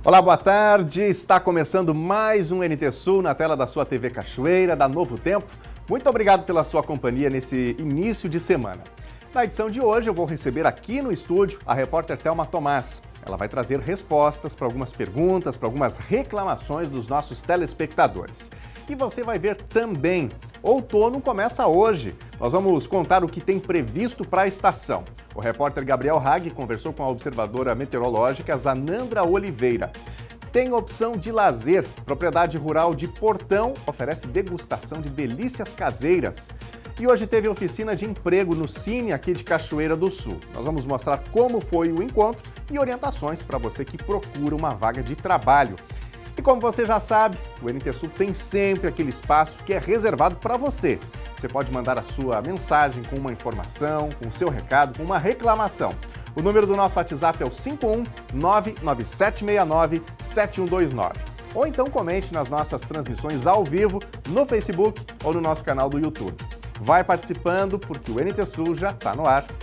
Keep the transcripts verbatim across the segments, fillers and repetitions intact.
Olá, boa tarde. Está começando mais um N T Sul na tela da sua T V Cachoeira, da Novo Tempo. Muito obrigado pela sua companhia nesse início de semana. Na edição de hoje eu vou receber aqui no estúdio a repórter Thelma Tomás. Ela vai trazer respostas para algumas perguntas, para algumas reclamações dos nossos telespectadores. E você vai ver também, outono começa hoje. Nós vamos contar o que tem previsto para a estação. O repórter Gabriel Hag conversou com a observadora meteorológica Zanandra Oliveira. Tem opção de lazer. Propriedade rural de Portão oferece degustação de delícias caseiras. E hoje teve oficina de emprego no Cine aqui de Cachoeira do Sul. Nós vamos mostrar como foi o encontro e orientações para você que procura uma vaga de trabalho. E como você já sabe, o N T Sul tem sempre aquele espaço que é reservado para você. Você pode mandar a sua mensagem com uma informação, com o seu recado, com uma reclamação. O número do nosso WhatsApp é o cinco um nove nove sete seis nove sete um dois nove. Ou então comente nas nossas transmissões ao vivo no Facebook ou no nosso canal do YouTube. Vai participando porque o N T Sul já está no ar.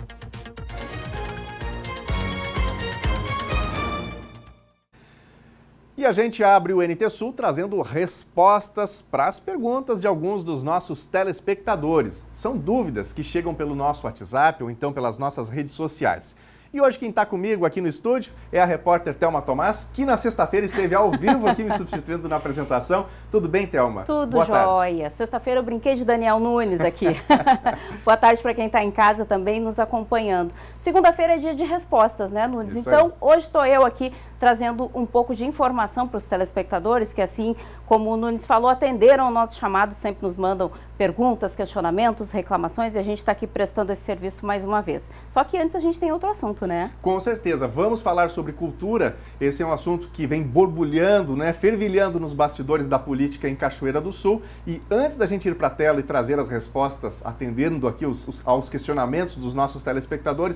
E a gente abre o N T Sul trazendo respostas para as perguntas de alguns dos nossos telespectadores. São dúvidas que chegam pelo nosso WhatsApp ou então pelas nossas redes sociais. E hoje quem está comigo aqui no estúdio é a repórter Thelma Tomás, que na sexta-feira esteve ao vivo aqui me substituindo na apresentação. Tudo bem, Thelma? Tudo Boa jóia. Sexta-feira eu brinquei de Daniel Nunes aqui. Boa tarde para quem está em casa também nos acompanhando. Segunda-feira é dia de respostas, né, Nunes? Isso então, aí. Hoje estou eu aqui trazendo um pouco de informação para os telespectadores, que assim como o Nunes falou, atenderam ao nosso chamado, sempre nos mandam perguntas, questionamentos, reclamações, e a gente está aqui prestando esse serviço mais uma vez. Só que antes a gente tem outro assunto, né? Com certeza. Vamos falar sobre cultura. Esse é um assunto que vem borbulhando, né, fervilhando nos bastidores da política em Cachoeira do Sul. E antes da gente ir para a tela e trazer as respostas, atendendo aqui os, os, aos questionamentos dos nossos telespectadores,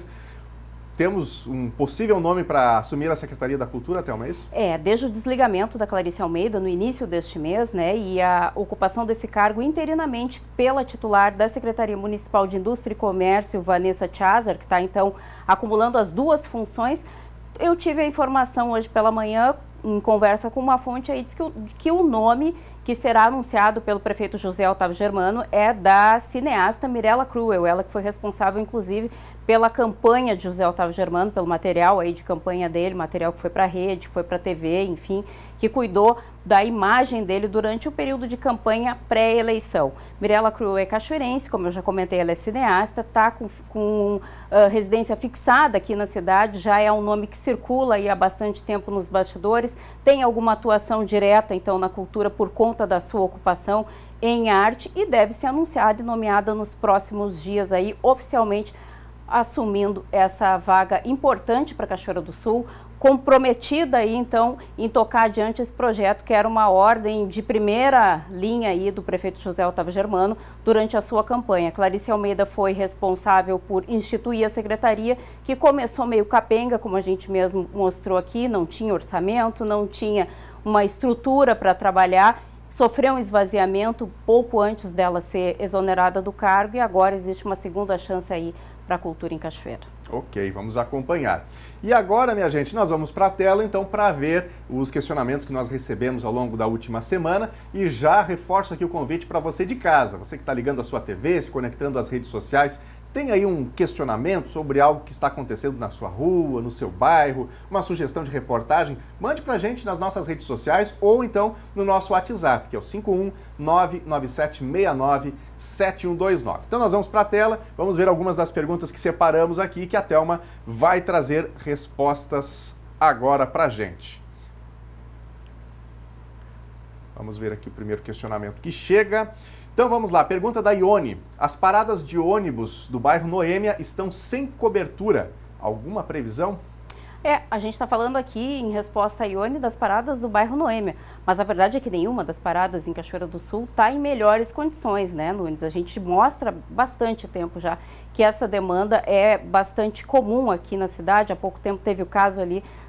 temos um possível nome para assumir a Secretaria da Cultura, Thelma, é isso? É, desde o desligamento da Clarice Almeida no início deste mês, né, e a ocupação desse cargo interinamente pela titular da Secretaria Municipal de Indústria e Comércio, Vanessa Chazar, que está então acumulando as duas funções. Eu tive a informação hoje pela manhã, em conversa com uma fonte aí, diz que o, que o nome que será anunciado pelo prefeito José Otávio Germano é da cineasta Mirella Cruel, ela que foi responsável, inclusive, pela campanha de José Otávio Germano, pelo material aí de campanha dele, material que foi para a rede, que foi para a T V, enfim, que cuidou da imagem dele durante o período de campanha pré-eleição. Mirella Cruel é cachoeirense, como eu já comentei, ela é cineasta, está com, com uh, residência fixada aqui na cidade, já é um nome que circula aí há bastante tempo nos bastidores, tem alguma atuação direta, então, na cultura por conta da sua ocupação em arte e deve ser anunciada e nomeada nos próximos dias aí, oficialmente, assumindo essa vaga importante para Cachoeira do Sul, comprometida aí então em tocar adiante esse projeto, que era uma ordem de primeira linha aí do prefeito José Otávio Germano durante a sua campanha. Clarice Almeida foi responsável por instituir a secretaria, que começou meio capenga, como a gente mesmo mostrou aqui, não tinha orçamento, não tinha uma estrutura para trabalhar, sofreu um esvaziamento pouco antes dela ser exonerada do cargo e agora existe uma segunda chance aí para a cultura em Cachoeira. Ok, vamos acompanhar. E agora, minha gente, nós vamos para a tela, então, para ver os questionamentos que nós recebemos ao longo da última semana e já reforço aqui o convite para você de casa, você que está ligando a sua T V, se conectando às redes sociais, tem aí um questionamento sobre algo que está acontecendo na sua rua, no seu bairro, uma sugestão de reportagem, mande para a gente nas nossas redes sociais ou então no nosso WhatsApp, que é o cinco um nove nove sete seis nove sete um dois nove. Então nós vamos para a tela, vamos ver algumas das perguntas que separamos aqui, que a Thelma vai trazer respostas agora para a gente. Vamos ver aqui o primeiro questionamento que chega. Então vamos lá, pergunta da Ione. As paradas de ônibus do bairro Noêmia estão sem cobertura. Alguma previsão? É, a gente está falando aqui, em resposta a Ione, das paradas do bairro Noêmia. Mas a verdade é que nenhuma das paradas em Cachoeira do Sul está em melhores condições, né, Nunes? A gente mostra bastante tempo já que essa demanda é bastante comum aqui na cidade. Há pouco tempo teve o caso ali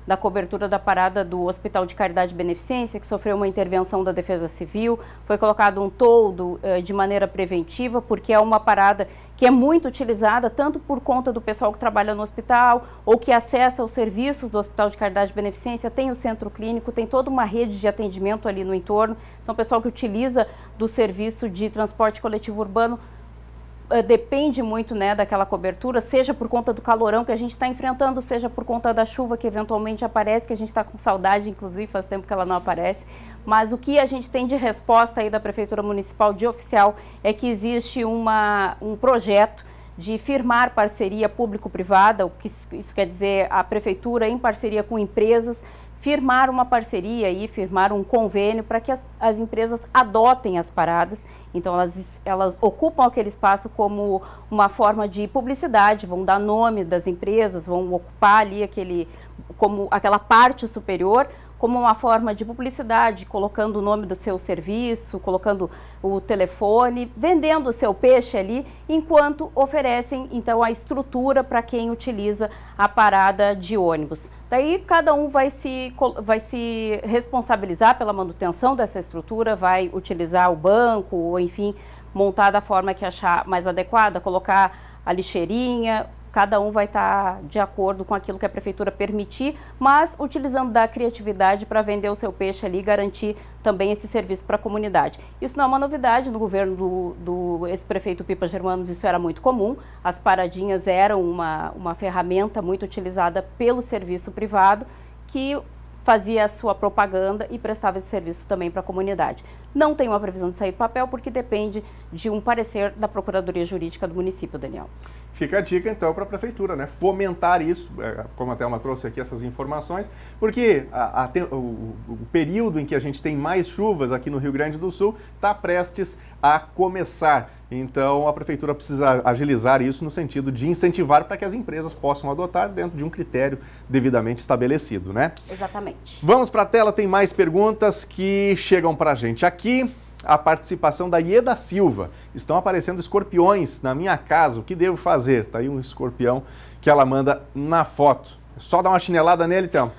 da cobertura da parada do Hospital de Caridade e Beneficência, que sofreu uma intervenção da Defesa Civil. Foi colocado um toldo eh, de maneira preventiva, porque é uma parada que é muito utilizada, tanto por conta do pessoal que trabalha no hospital, ou que acessa os serviços do Hospital de Caridade e Beneficência, tem o centro clínico, tem toda uma rede de atendimento ali no entorno. Então, o pessoal que utiliza do serviço de transporte coletivo urbano uh, depende muito, né, daquela cobertura, seja por conta do calorão que a gente está enfrentando, seja por conta da chuva que eventualmente aparece, que a gente está com saudade, inclusive, faz tempo que ela não aparece. Mas o que a gente tem de resposta aí da Prefeitura Municipal de oficial é que existe uma, um projeto de firmar parceria público-privada, o que isso quer dizer a Prefeitura em parceria com empresas, firmar uma parceria e firmar um convênio para que as, as empresas adotem as paradas. Então, elas, elas ocupam aquele espaço como uma forma de publicidade, vão dar nome das empresas, vão ocupar ali aquele, como aquela parte superior, como uma forma de publicidade, colocando o nome do seu serviço, colocando o telefone, vendendo o seu peixe ali, enquanto oferecem, então, a estrutura para quem utiliza a parada de ônibus. Daí, cada um vai se, vai se responsabilizar pela manutenção dessa estrutura, vai utilizar o banco, ou, enfim, montar da forma que achar mais adequada, colocar a lixeirinha. Cada um vai estar de acordo com aquilo que a Prefeitura permitir, mas utilizando da criatividade para vender o seu peixe ali e garantir também esse serviço para a comunidade. Isso não é uma novidade, no governo do, do ex-prefeito Pipa Germanos isso era muito comum, as paradinhas eram uma, uma ferramenta muito utilizada pelo serviço privado que fazia a sua propaganda e prestava esse serviço também para a comunidade. Não tem uma previsão de sair do papel porque depende de um parecer da Procuradoria Jurídica do município, Daniel. Fica a dica, então, para a Prefeitura, né? Fomentar isso, como a Thelma trouxe aqui essas informações, porque a, a, o, o período em que a gente tem mais chuvas aqui no Rio Grande do Sul está prestes a começar. Então, a Prefeitura precisa agilizar isso no sentido de incentivar para que as empresas possam adotar dentro de um critério devidamente estabelecido, né? Exatamente. Vamos para a tela, tem mais perguntas que chegam para a gente aqui. A participação da Ieda Silva. Estão aparecendo escorpiões na minha casa, o que devo fazer? Tá aí um escorpião que ela manda na foto. Só dar uma chinelada nele, então.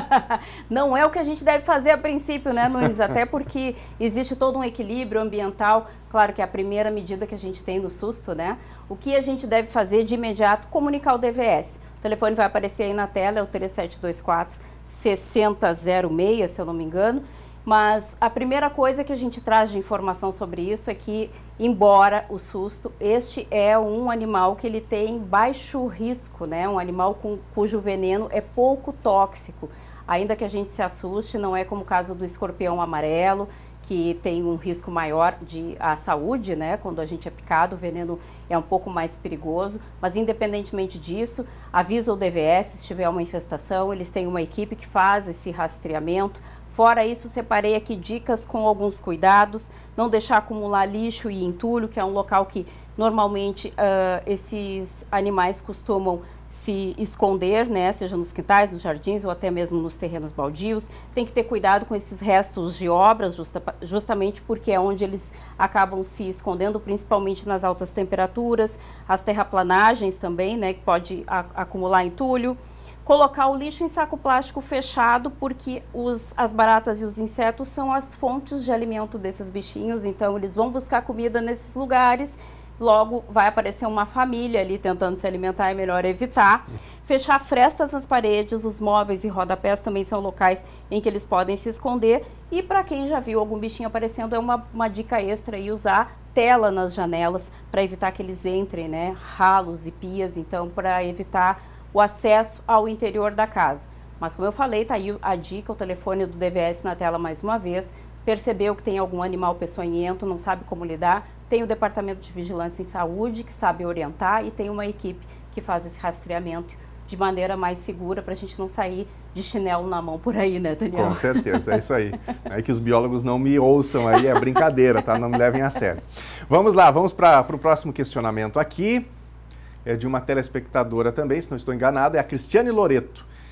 Não é o que a gente deve fazer a princípio, né, Nunes? Até porque existe todo um equilíbrio ambiental. Claro que é a primeira medida que a gente tem no susto, né? O que a gente deve fazer de imediato? Comunicar o D V S. O telefone vai aparecer aí na tela, é o três sete dois quatro, seis zero zero seis, se eu não me engano. Mas a primeira coisa que a gente traz de informação sobre isso é que, embora o susto, este é um animal que ele tem baixo risco, né? Um animal com, cujo veneno é pouco tóxico. Ainda que a gente se assuste, não é como o caso do escorpião amarelo, que tem um risco maior de à saúde, né? Quando a gente é picado, o veneno é um pouco mais perigoso. Mas, independentemente disso, avisa o D V S se tiver uma infestação. Eles têm uma equipe que faz esse rastreamento. Fora isso, separei aqui dicas com alguns cuidados, não deixar acumular lixo e entulho, que é um local que normalmente uh, esses animais costumam se esconder, né, seja nos quintais, nos jardins ou até mesmo nos terrenos baldios. Tem que ter cuidado com esses restos de obras, justa, justamente porque é onde eles acabam se escondendo, principalmente nas altas temperaturas, as terraplanagens também, né, que pode a, acumular entulho. Colocar o lixo em saco plástico fechado, porque os, as baratas e os insetos são as fontes de alimento desses bichinhos, então eles vão buscar comida nesses lugares, logo vai aparecer uma família ali tentando se alimentar, é melhor evitar. Fechar frestas nas paredes, os móveis e rodapés também são locais em que eles podem se esconder. E para quem já viu algum bichinho aparecendo, é uma, uma dica extra aí usar tela nas janelas para evitar que eles entrem, né, ralos e pias, então para evitar o acesso ao interior da casa. Mas como eu falei, tá aí a dica, o telefone do D V S na tela mais uma vez. Percebeu que tem algum animal peçonhento, não sabe como lidar, tem o Departamento de Vigilância em Saúde que sabe orientar e tem uma equipe que faz esse rastreamento de maneira mais segura para a gente não sair de chinelo na mão por aí, né, Daniel? Com certeza, é isso aí. É que os biólogos não me ouçam aí, é brincadeira, tá? Não me levem a sério. Vamos lá, vamos para o próximo questionamento aqui. É de uma telespectadora também, se não estou enganado, é a Cristiane Loreto.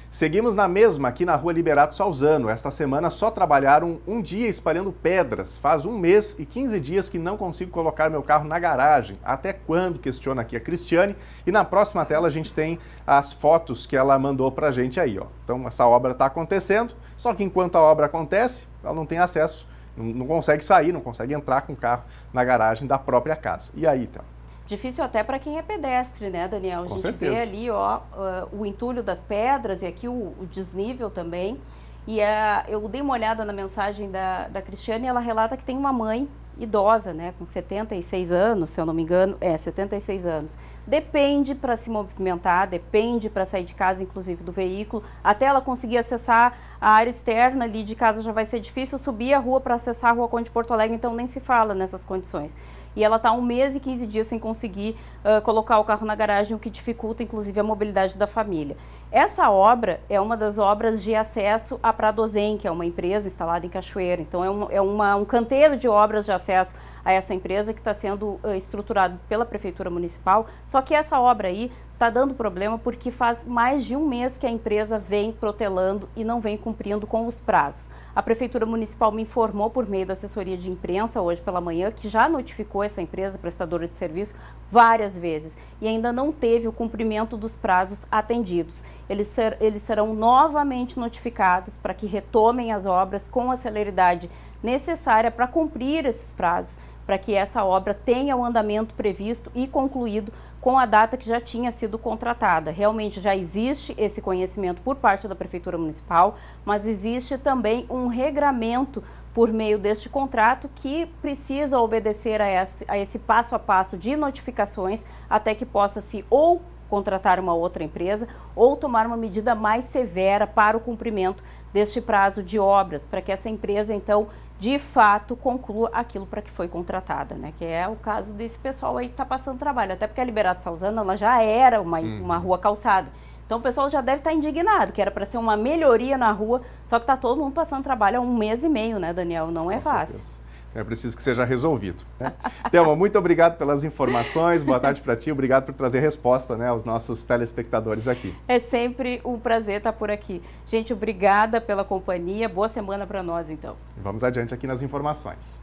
Seguimos na mesma aqui na Rua Liberato Salzano. Esta semana só trabalharam um dia espalhando pedras. Faz um mês e quinze dias que não consigo colocar meu carro na garagem. Até quando? Questiona aqui a Cristiane. E na próxima tela a gente tem as fotos que ela mandou pra gente aí, ó. Então essa obra está acontecendo, só que enquanto a obra acontece, ela não tem acesso, não, não consegue sair, não consegue entrar com o carro na garagem da própria casa. E aí, então? Difícil até para quem é pedestre, né, Daniel? A Com gente certeza. vê ali, ó, uh, o entulho das pedras e aqui o, o desnível também. E uh, eu dei uma olhada na mensagem da, da Cristiane e ela relata que tem uma mãe idosa, né, com setenta e seis anos, se eu não me engano, é, setenta e seis anos. Depende para se movimentar, depende para sair de casa, inclusive do veículo. Até ela conseguir acessar a área externa ali de casa já vai ser difícil, subir a rua para acessar a Rua Conde de Porto Alegre, então nem se fala nessas condições. E ela está um mês e quinze dias sem conseguir uh, colocar o carro na garagem, o que dificulta, inclusive, a mobilidade da família. Essa obra é uma das obras de acesso à Pradozen, que é uma empresa instalada em Cachoeira. Então, é, um, é uma, um canteiro de obras de acesso a essa empresa que está sendo uh, estruturado pela Prefeitura Municipal. Só que essa obra aí está dando problema porque faz mais de um mês que a empresa vem protelando e não vem cumprindo com os prazos. A Prefeitura Municipal me informou por meio da assessoria de imprensa hoje pela manhã que já notificou essa empresa prestadora de serviço várias vezes e ainda não teve o cumprimento dos prazos atendidos. Eles, ser, eles serão novamente notificados para que retomem as obras com a celeridade necessária para cumprir esses prazos, para que essa obra tenha o andamento previsto e concluído com a data que já tinha sido contratada. Realmente já existe esse conhecimento por parte da Prefeitura Municipal, mas existe também um regramento por meio deste contrato que precisa obedecer a esse, a esse passo a passo de notificações até que possa se ou contratar uma outra empresa ou tomar uma medida mais severa para o cumprimento deste prazo de obras, para que essa empresa, então, de fato, conclua aquilo para que foi contratada, né? Que é o caso desse pessoal aí que está passando trabalho. Até porque a Liberato Salzano, ela já era uma, hum. uma rua calçada. Então o pessoal já deve estar indignado, que era para ser uma melhoria na rua, só que está todo mundo passando trabalho há um mês e meio, né, Daniel? Não é Com fácil. Certeza. É preciso que seja resolvido, né? Thelma, muito obrigado pelas informações, boa tarde para ti, obrigado por trazer resposta, né, aos nossos telespectadores aqui. É sempre um prazer estar por aqui. Gente, obrigada pela companhia, boa semana para nós então. Vamos adiante aqui nas informações.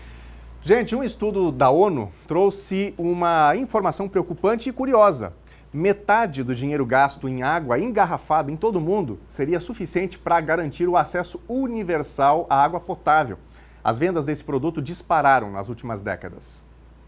Gente, um estudo da ONU trouxe uma informação preocupante e curiosa. Metade do dinheiro gasto em água engarrafada em todo o mundo seria suficiente para garantir o acesso universal à água potável. As vendas desse produto dispararam nas últimas décadas.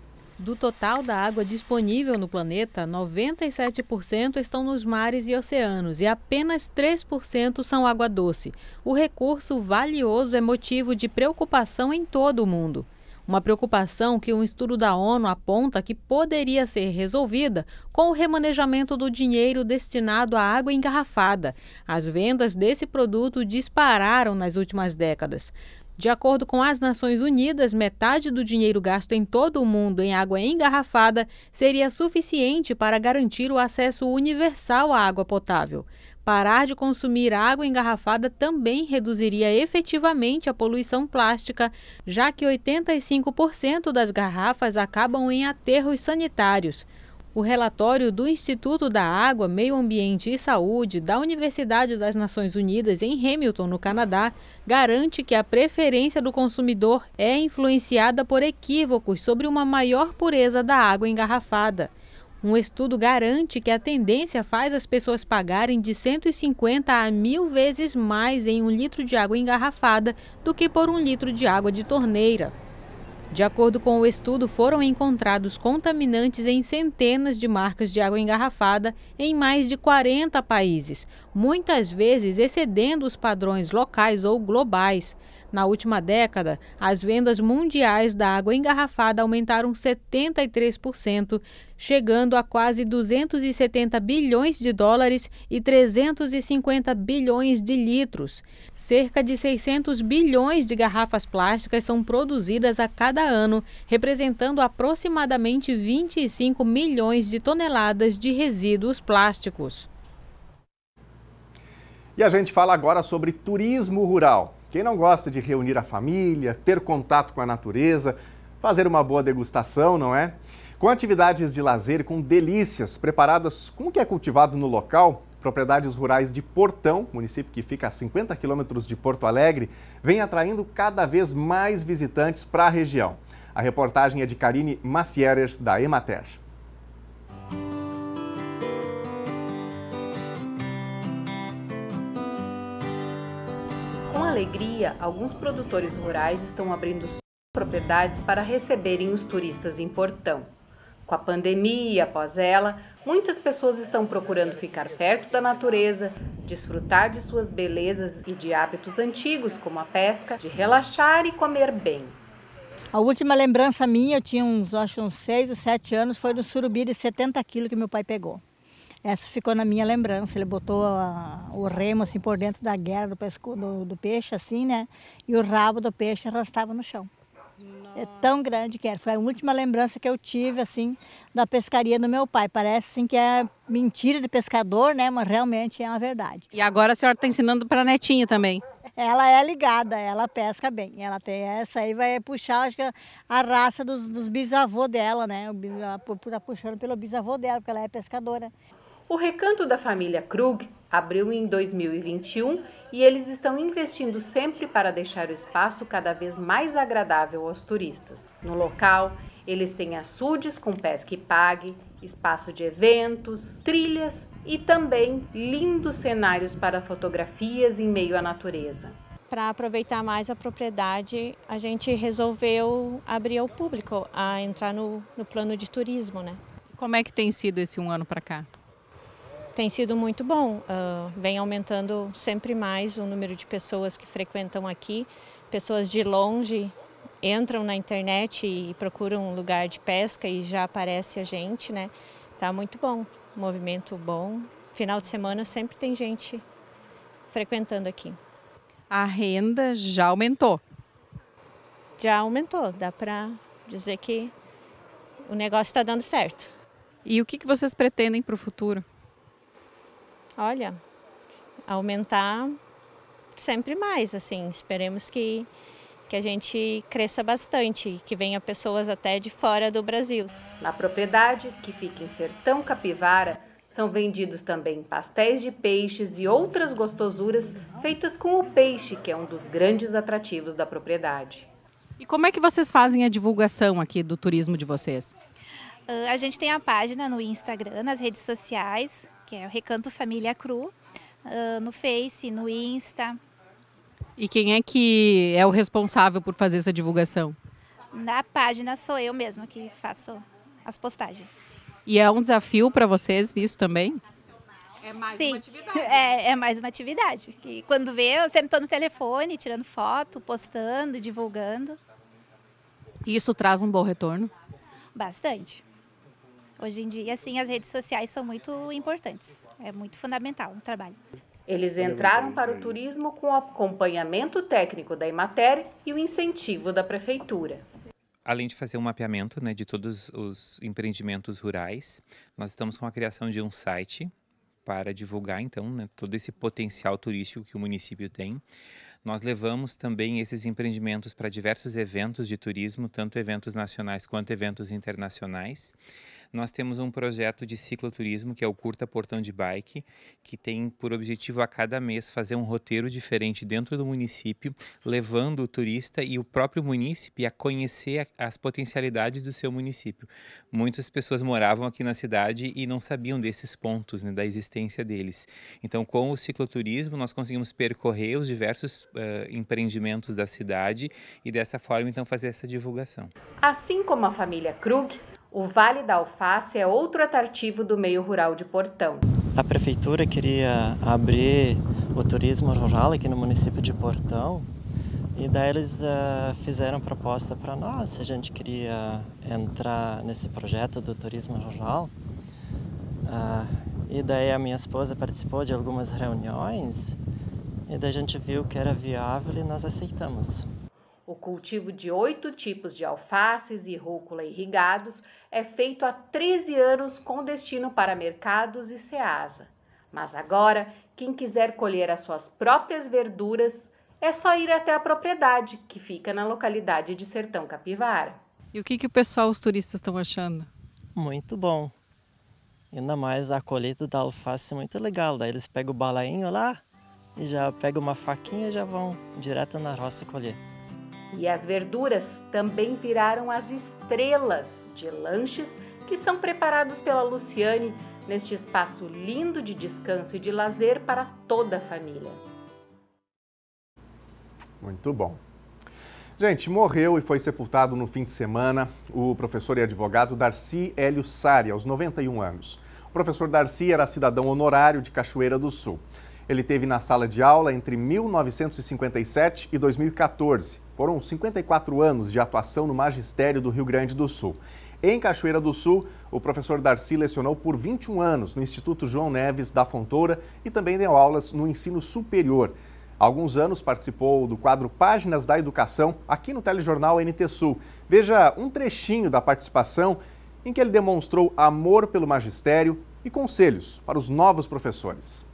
Do total da água disponível no planeta, noventa e sete por cento estão nos mares e oceanos e apenas três por cento são água doce. O recurso valioso é motivo de preocupação em todo o mundo. Uma preocupação que um estudo da ONU aponta que poderia ser resolvida com o remanejamento do dinheiro destinado à água engarrafada. As vendas desse produto dispararam nas últimas décadas. De acordo com as Nações Unidas, metade do dinheiro gasto em todo o mundo em água engarrafada seria suficiente para garantir o acesso universal à água potável. Parar de consumir água engarrafada também reduziria efetivamente a poluição plástica, já que oitenta e cinco por cento das garrafas acabam em aterros sanitários. O relatório do Instituto da Água, Meio Ambiente e Saúde da Universidade das Nações Unidas em Hamilton, no Canadá, garante que a preferência do consumidor é influenciada por equívocos sobre uma maior pureza da água engarrafada. Um estudo garante que a tendência faz as pessoas pagarem de cento e cinquenta a mil vezes mais em um litro de água engarrafada do que por um litro de água de torneira. De acordo com o estudo, foram encontrados contaminantes em centenas de marcas de água engarrafada em mais de quarenta países, muitas vezes excedendo os padrões locais ou globais. Na última década, as vendas mundiais da água engarrafada aumentaram setenta e três por cento, chegando a quase duzentos e setenta bilhões de dólares e trezentos e cinquenta bilhões de litros. Cerca de seiscentos bilhões de garrafas plásticas são produzidas a cada ano, representando aproximadamente vinte e cinco milhões de toneladas de resíduos plásticos. E a gente fala agora sobre turismo rural. Quem não gosta de reunir a família, ter contato com a natureza, fazer uma boa degustação, não é? Com atividades de lazer e com delícias preparadas com o que é cultivado no local, Propriedades rurais de Portão, município que fica a cinquenta quilômetros de Porto Alegre, vem atraindo cada vez mais visitantes para a região. A reportagem é de Karine Macierer, da Emater. Com alegria, alguns produtores rurais estão abrindo suas propriedades para receberem os turistas em Portão. Com a pandemia e após ela, muitas pessoas estão procurando ficar perto da natureza, desfrutar de suas belezas e de hábitos antigos, como a pesca, de relaxar e comer bem. A última lembrança minha, eu tinha uns, acho que uns seis ou sete anos, foi do surubim de setenta quilos que meu pai pegou. Essa ficou na minha lembrança. Ele botou a, o remo assim por dentro da guerra do, pesco, do, do peixe, assim, né? E o rabo do peixe arrastava no chão. Nossa. É tão grande que era. Foi a última lembrança que eu tive, assim, da pescaria do meu pai. Parece, assim, que é mentira de pescador, né? Mas realmente é uma verdade. E agora a senhora está ensinando para a netinha também? Ela é ligada, ela pesca bem. Ela tem essa aí, vai puxar, acho que a raça dos, dos bisavô dela, né? Está puxando pelo bisavô dela, porque ela é pescadora. O Recanto da família Krug abriu em dois mil e vinte e um e eles estão investindo sempre para deixar o espaço cada vez mais agradável aos turistas. No local, eles têm açudes com pesca e pague, espaço de eventos, trilhas e também lindos cenários para fotografias em meio à natureza. Para aproveitar mais a propriedade, a gente resolveu abrir ao público, a entrar no, no plano de turismo, né? Como é que tem sido esse um ano para cá? Tem sido muito bom, uh, vem aumentando sempre mais o número de pessoas que frequentam aqui, pessoas de longe entram na internet e procuram um lugar de pesca e já aparece a gente, né? Tá muito bom, movimento bom, final de semana sempre tem gente frequentando aqui. A renda já aumentou? Já aumentou, dá para dizer que o negócio está dando certo. E o que que vocês pretendem para o futuro? Olha, aumentar sempre mais, assim, esperemos que, que a gente cresça bastante, que venha pessoas até de fora do Brasil. Na propriedade, que fica em Sertão Capivara, são vendidos também pastéis de peixes e outras gostosuras feitas com o peixe, que é um dos grandes atrativos da propriedade. E como é que vocês fazem a divulgação aqui do turismo de vocês? Uh, a gente tem a página no Instagram, nas redes sociais, que é o Recanto Família Cru, uh, no Face, no Insta. E quem é que é o responsável por fazer essa divulgação? Na página sou eu mesma que faço as postagens. E é um desafio para vocês isso também? É mais Sim, uma atividade. É, é mais uma atividade. E quando vê, eu sempre estou no telefone, tirando foto, postando, divulgando. E isso traz um bom retorno? Bastante. Hoje em dia, assim, as redes sociais são muito importantes. É muito fundamental o trabalho. Eles entraram para o turismo com o acompanhamento técnico da Emater e o incentivo da Prefeitura. Além de fazer um mapeamento, né, de todos os empreendimentos rurais, nós estamos com a criação de um site para divulgar, então, né, todo esse potencial turístico que o município tem. Nós levamos também esses empreendimentos para diversos eventos de turismo, tanto eventos nacionais quanto eventos internacionais. Nós temos um projeto de cicloturismo, que é o Curta Portão de Bike, que tem por objetivo a cada mês fazer um roteiro diferente dentro do município, levando o turista e o próprio munícipe a conhecer as potencialidades do seu município. Muitas pessoas moravam aqui na cidade e não sabiam desses pontos, né, da existência deles. Então, com o cicloturismo, nós conseguimos percorrer os diversos uh, empreendimentos da cidade e dessa forma, então, fazer essa divulgação. Assim como a família Krug, o Vale da Alface é outro atrativo do meio rural de Portão. A prefeitura queria abrir o turismo rural aqui no município de Portão e daí eles uh, fizeram proposta para nós, se a gente queria entrar nesse projeto do turismo rural. Uh, e daí a minha esposa participou de algumas reuniões e daí a gente viu que era viável e nós aceitamos. O cultivo de oito tipos de alfaces e rúcula irrigados é feito há treze anos com destino para mercados e ceasa. Mas agora, quem quiser colher as suas próprias verduras, é só ir até a propriedade, que fica na localidade de Sertão Capivara. E o que, que o pessoal, os turistas, estão achando? Muito bom. Ainda mais a colheita da alface é muito legal. Daí eles pegam o balainho lá e já pegam uma faquinha e já vão direto na roça colher. E as verduras também viraram as estrelas de lanches que são preparados pela Luciane neste espaço lindo de descanso e de lazer para toda a família. Muito bom. Gente, morreu e foi sepultado no fim de semana o professor e advogado Darcy Hélio Sari, aos noventa e um anos. O professor Darcy era cidadão honorário de Cachoeira do Sul. Ele teve na sala de aula entre mil novecentos e cinquenta e sete e dois mil e quatorze. Foram cinquenta e quatro anos de atuação no magistério do Rio Grande do Sul. Em Cachoeira do Sul, o professor Darcy lecionou por vinte e um anos no Instituto João Neves da Fontoura e também deu aulas no ensino superior. Há alguns anos participou do quadro Páginas da Educação aqui no telejornal N T Sul. Veja um trechinho da participação em que ele demonstrou amor pelo magistério e conselhos para os novos professores.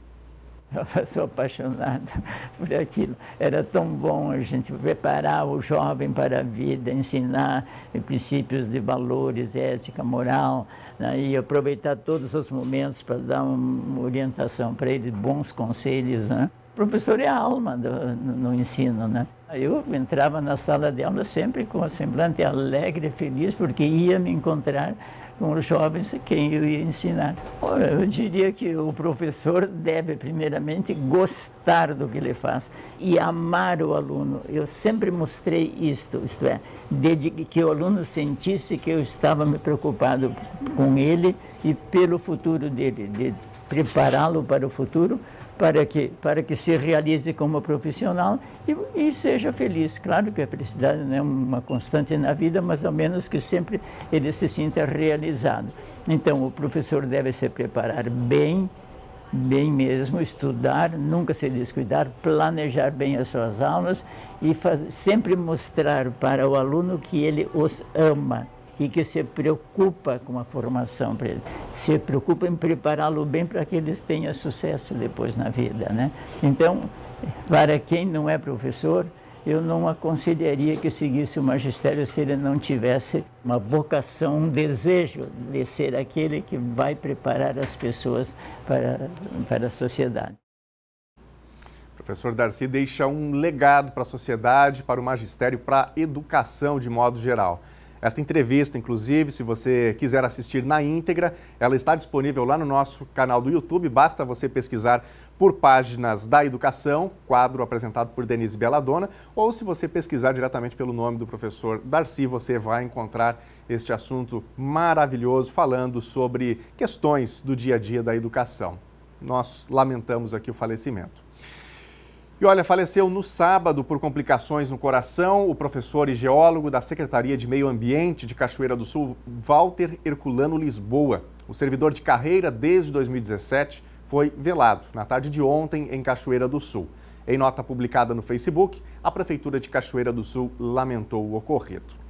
Eu sou apaixonada por aquilo. Era tão bom a gente preparar o jovem para a vida, ensinar princípios de valores, ética, moral, né? E aproveitar todos os momentos para dar uma orientação para ele, bons conselhos, né? O professor é a alma do, no ensino, né? Eu entrava na sala de aula sempre com um semblante alegre e feliz, porque ia me encontrar com os jovens a quem eu ia ensinar. Eu diria que o professor deve, primeiramente, gostar do que ele faz e amar o aluno. Eu sempre mostrei isto, isto é, de que o aluno sentisse que eu estava me preocupado com ele e pelo futuro dele, de prepará-lo para o futuro, para que, para que se realize como profissional e, e seja feliz. Claro que a felicidade não é uma constante na vida, mas ao menos que sempre ele se sinta realizado. Então, o professor deve se preparar bem, bem mesmo, estudar, nunca se descuidar, planejar bem as suas aulas e faz, sempre mostrar para o aluno que ele os ama e que se preocupa com a formação para ele, se preocupa em prepará-lo bem para que eles tenham sucesso depois na vida, né? Então, para quem não é professor, eu não aconselharia que seguisse o magistério se ele não tivesse uma vocação, um desejo de ser aquele que vai preparar as pessoas para, para a sociedade. O professor Darcy deixa um legado para a sociedade, para o magistério, para a educação de modo geral. Esta entrevista, inclusive, se você quiser assistir na íntegra, ela está disponível lá no nosso canal do YouTube. Basta você pesquisar por Páginas da Educação, quadro apresentado por Denise Belladonna, ou se você pesquisar diretamente pelo nome do professor Darcy, você vai encontrar este assunto maravilhoso falando sobre questões do dia a dia da educação. Nós lamentamos aqui o falecimento. E olha, faleceu no sábado por complicações no coração o professor e geólogo da Secretaria de Meio Ambiente de Cachoeira do Sul, Walter Herculano Lisboa. O servidor de carreira desde dois mil e dezessete foi velado na tarde de ontem em Cachoeira do Sul. Em nota publicada no Facebook, a Prefeitura de Cachoeira do Sul lamentou o ocorrido.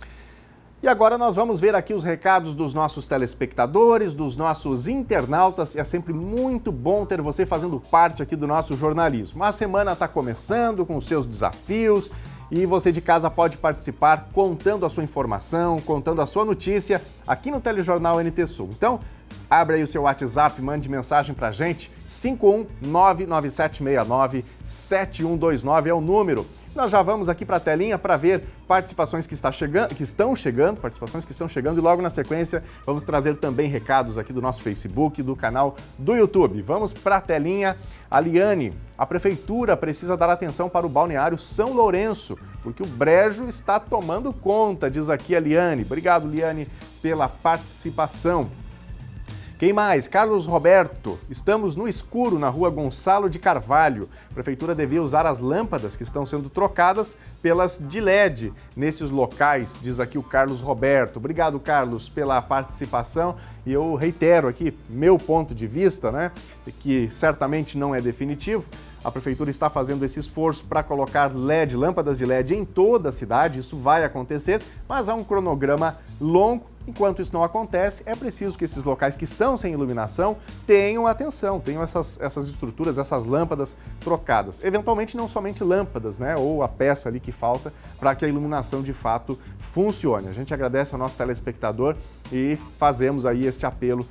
E agora nós vamos ver aqui os recados dos nossos telespectadores, dos nossos internautas. É sempre muito bom ter você fazendo parte aqui do nosso jornalismo. A semana está começando com os seus desafios e você de casa pode participar contando a sua informação, contando a sua notícia aqui no Telejornal N T Sul. Então, abre aí o seu WhatsApp, mande mensagem pra gente, cinco um nove nove sete seis nove sete um dois nove é o número. Nós já vamos aqui para a telinha para ver participações que, está chegando, que estão chegando, participações que estão chegando e logo na sequência vamos trazer também recados aqui do nosso Facebook, do canal do YouTube. Vamos para a telinha. A Liane, a Prefeitura precisa dar atenção para o balneário São Lourenço, porque o brejo está tomando conta, diz aqui a Liane. Obrigado, Liane, pela participação. Quem mais? Carlos Roberto. Estamos no escuro na rua Gonçalo de Carvalho. A Prefeitura devia usar as lâmpadas que estão sendo trocadas pelas de L E D nesses locais, diz aqui o Carlos Roberto. Obrigado, Carlos, pela participação. E eu reitero aqui meu ponto de vista, né, que certamente não é definitivo. A Prefeitura está fazendo esse esforço para colocar L E D, lâmpadas de L E D em toda a cidade. Isso vai acontecer, mas há um cronograma longo. Enquanto isso não acontece, é preciso que esses locais que estão sem iluminação tenham atenção, tenham essas, essas estruturas, essas lâmpadas trocadas. Eventualmente não somente lâmpadas, né, ou a peça ali que falta para que a iluminação de fato funcione. A gente agradece ao nosso telespectador e fazemos aí este apelo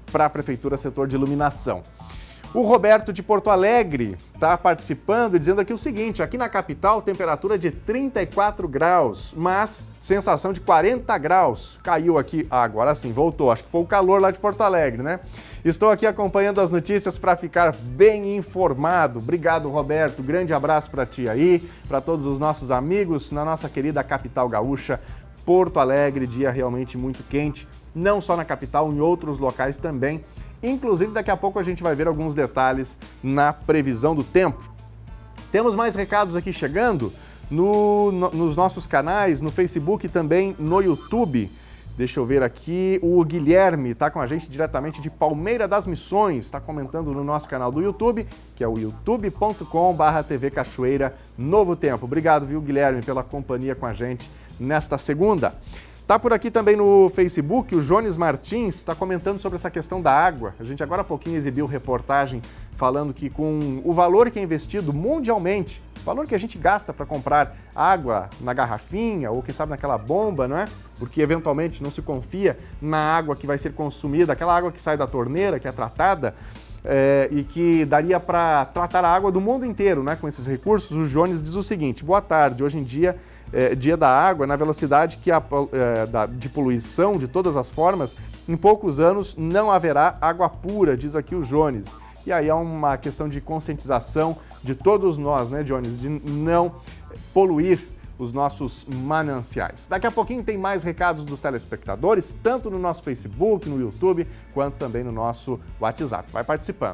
para a Prefeitura, setor de iluminação. O Roberto de Porto Alegre está participando e dizendo aqui o seguinte: aqui na capital, temperatura de trinta e quatro graus, mas sensação de quarenta graus. Caiu aqui, ah, agora sim, voltou, acho que foi o calor lá de Porto Alegre, né? Estou aqui acompanhando as notícias para ficar bem informado. Obrigado, Roberto, grande abraço para ti aí, para todos os nossos amigos na nossa querida capital gaúcha, Porto Alegre, dia realmente muito quente, não só na capital, em outros locais também. Inclusive, daqui a pouco a gente vai ver alguns detalhes na previsão do tempo. Temos mais recados aqui chegando no, no, nos nossos canais, no Facebook e também no YouTube. Deixa eu ver aqui, o Guilherme está com a gente diretamente de Palmeira das Missões, está comentando no nosso canal do YouTube, que é o youtube ponto com barra T V Cachoeira Novo Tempo. Obrigado, viu, Guilherme, pela companhia com a gente nesta segunda. Tá por aqui também no Facebook, o Jones Martins está comentando sobre essa questão da água. A gente agora há pouquinho exibiu reportagem falando que com o valor que é investido mundialmente, o valor que a gente gasta para comprar água na garrafinha ou quem sabe naquela bomba, não é? Porque eventualmente não se confia na água que vai ser consumida, aquela água que sai da torneira, que é tratada, é, e que daria para tratar a água do mundo inteiro, né? Com esses recursos. O Jones diz o seguinte: boa tarde, hoje em dia É, dia da água, na velocidade que a, é, da, de poluição, de todas as formas, em poucos anos não haverá água pura, diz aqui o Jones. E aí é uma questão de conscientização de todos nós, né, Jones, de não poluir os nossos mananciais. Daqui a pouquinho tem mais recados dos telespectadores, tanto no nosso Facebook, no YouTube, quanto também no nosso WhatsApp. Vai participando.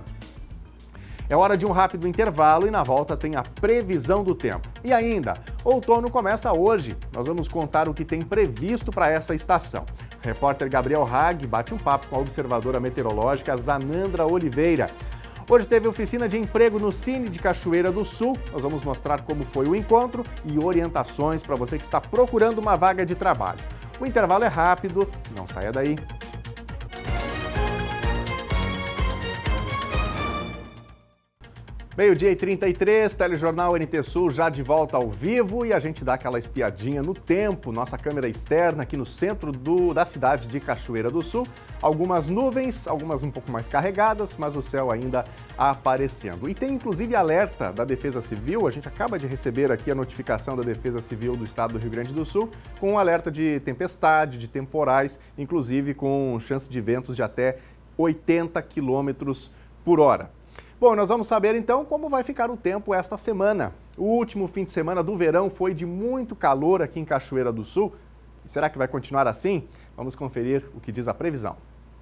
É hora de um rápido intervalo e na volta tem a previsão do tempo. E ainda, outono começa hoje. Nós vamos contar o que tem previsto para essa estação. O repórter Gabriel Hag bate um papo com a observadora meteorológica Zanandra Oliveira. Hoje teve oficina de emprego no Cine de Cachoeira do Sul. Nós vamos mostrar como foi o encontro e orientações para você que está procurando uma vaga de trabalho. O intervalo é rápido, não saia daí. Meio-dia e trinta e três, Telejornal N T Sul já de volta ao vivo e a gente dá aquela espiadinha no tempo, nossa câmera externa aqui no centro do, da cidade de Cachoeira do Sul. Algumas nuvens, algumas um pouco mais carregadas, mas o céu ainda aparecendo. E tem inclusive alerta da Defesa Civil, a gente acaba de receber aqui a notificação da Defesa Civil do Estado do Rio Grande do Sul, com um alerta de tempestade, de temporais, inclusive com chance de ventos de até oitenta quilômetros por hora. Bom, nós vamos saber então como vai ficar o tempo esta semana. O último fim de semana do verão foi de muito calor aqui em Cachoeira do Sul. E será que vai continuar assim? Vamos conferir o que diz a previsão.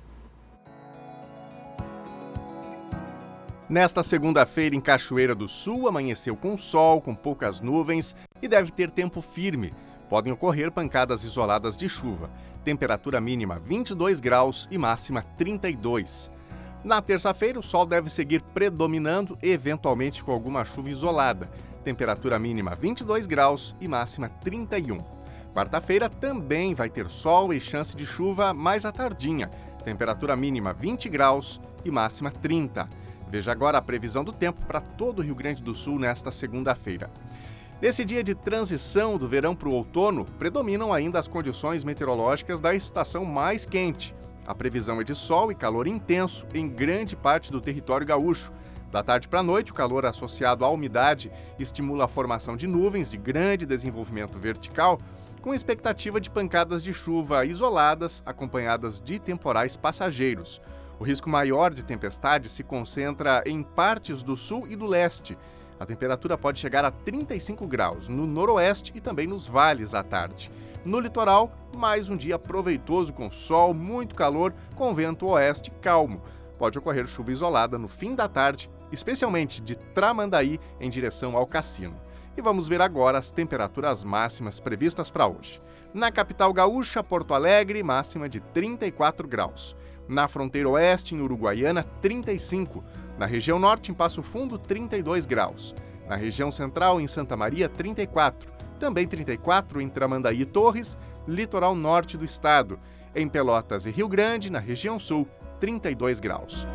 Nesta segunda-feira em Cachoeira do Sul, amanheceu com sol, com poucas nuvens e deve ter tempo firme. Podem ocorrer pancadas isoladas de chuva. Temperatura mínima vinte e dois graus e máxima trinta e dois. Na terça-feira, o sol deve seguir predominando, eventualmente com alguma chuva isolada. Temperatura mínima vinte e dois graus e máxima trinta e um. Quarta-feira também vai ter sol e chance de chuva mais à tardinha. Temperatura mínima vinte graus e máxima trinta. Veja agora a previsão do tempo para todo o Rio Grande do Sul nesta segunda-feira. Nesse dia de transição do verão para o outono, predominam ainda as condições meteorológicas da estação mais quente. A previsão é de sol e calor intenso em grande parte do território gaúcho. Da tarde para a noite, o calor associado à umidade estimula a formação de nuvens de grande desenvolvimento vertical, com expectativa de pancadas de chuva isoladas, acompanhadas de temporais passageiros. O risco maior de tempestade se concentra em partes do sul e do leste. A temperatura pode chegar a trinta e cinco graus no noroeste e também nos vales à tarde. No litoral, mais um dia proveitoso com sol, muito calor, com vento oeste calmo. Pode ocorrer chuva isolada no fim da tarde, especialmente de Tramandaí em direção ao Cassino. E vamos ver agora as temperaturas máximas previstas para hoje. Na capital gaúcha, Porto Alegre, máxima de trinta e quatro graus. Na fronteira oeste, em Uruguaiana, trinta e cinco. Na região norte, em Passo Fundo, trinta e dois graus. Na região central, em Santa Maria, trinta e quatro. Também trinta e quatro em Tramandaí e Torres, litoral norte do estado. Em Pelotas e Rio Grande, na região sul, trinta e dois graus.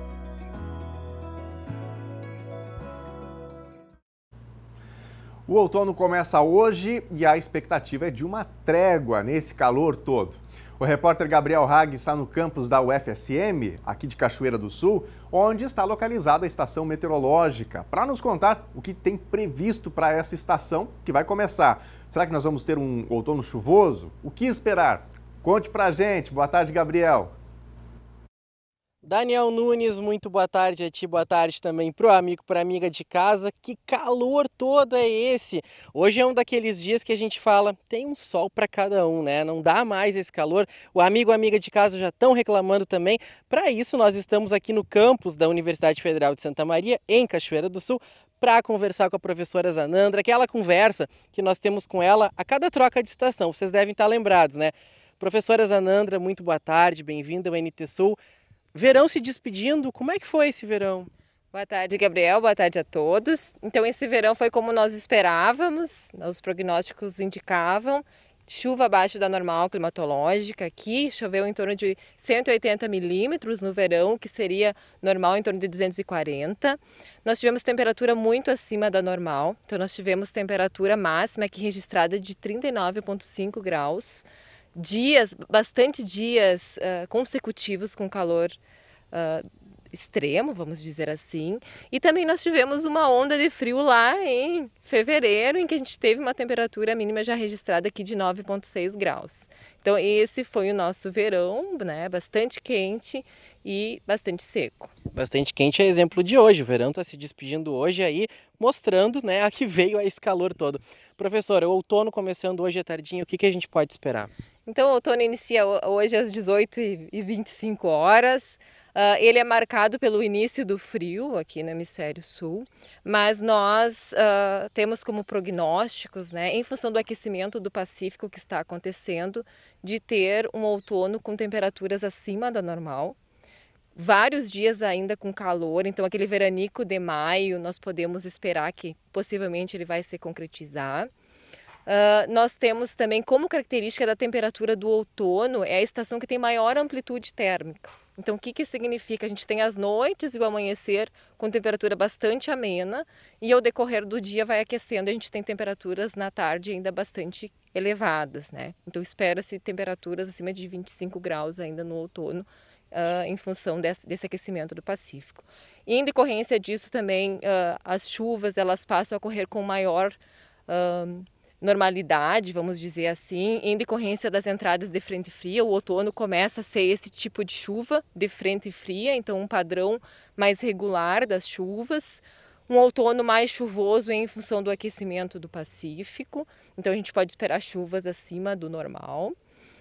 O outono começa hoje e a expectativa é de uma trégua nesse calor todo. O repórter Gabriel Hag está no campus da U F S M, aqui de Cachoeira do Sul, onde está localizada a estação meteorológica, para nos contar o que tem previsto para essa estação que vai começar. Será que nós vamos ter um outono chuvoso? O que esperar? Conte pra gente. Boa tarde, Gabriel. Daniel Nunes, muito boa tarde a ti, boa tarde também pro amigo, pra amiga de casa. Que calor todo é esse? Hoje é um daqueles dias que a gente fala, tem um sol para cada um, né? Não dá mais esse calor. O amigo, amiga de casa já estão reclamando também. Para isso, nós estamos aqui no campus da Universidade Federal de Santa Maria, em Cachoeira do Sul, para conversar com a professora Zanandra, aquela conversa que nós temos com ela a cada troca de estação. Vocês devem estar lembrados, né? Professora Zanandra, muito boa tarde, bem-vinda ao N T Sul. Verão se despedindo, como é que foi esse verão? Boa tarde, Gabriel, boa tarde a todos. Então esse verão foi como nós esperávamos, os prognósticos indicavam, chuva abaixo da normal climatológica. Aqui choveu em torno de cento e oitenta milímetros no verão, que seria normal em torno de duzentos e quarenta. Nós tivemos temperatura muito acima da normal, então nós tivemos temperatura máxima aqui registrada de trinta e nove vírgula cinco graus. Dias, bastante dias uh, consecutivos com calor uh, extremo, vamos dizer assim. E também nós tivemos uma onda de frio lá em fevereiro, em que a gente teve uma temperatura mínima já registrada aqui de nove vírgula seis graus. Então esse foi o nosso verão, né? Bastante quente e bastante seco. Bastante quente é exemplo de hoje. O verão está se despedindo hoje aí, mostrando, né, a que veio a esse calor todo. Professora, o outono começando hoje à tardinha, o que, que a gente pode esperar? Então o outono inicia hoje às dezoito e vinte e cinco horas. Uh, ele é marcado pelo início do frio aqui no hemisfério sul, mas nós uh, temos como prognósticos, né, em função do aquecimento do Pacífico que está acontecendo, de ter um outono com temperaturas acima da normal. Vários dias ainda com calor, então aquele veranico de maio nós podemos esperar que possivelmente ele vai se concretizar. Uh, nós temos também como característica da temperatura do outono, é a estação que tem maior amplitude térmica. Então o que que significa? A gente tem as noites e o amanhecer com temperatura bastante amena e ao decorrer do dia vai aquecendo, a gente tem temperaturas na tarde ainda bastante elevadas, né? Então espera-se temperaturas acima de vinte e cinco graus ainda no outono, uh, em função desse, desse aquecimento do Pacífico. E em decorrência disso também uh, as chuvas elas passam a ocorrer com maior uh, normalidade, vamos dizer assim, em decorrência das entradas de frente fria. O outono começa a ser esse tipo de chuva de frente fria, então um padrão mais regular das chuvas. Um outono mais chuvoso em função do aquecimento do Pacífico, então a gente pode esperar chuvas acima do normal.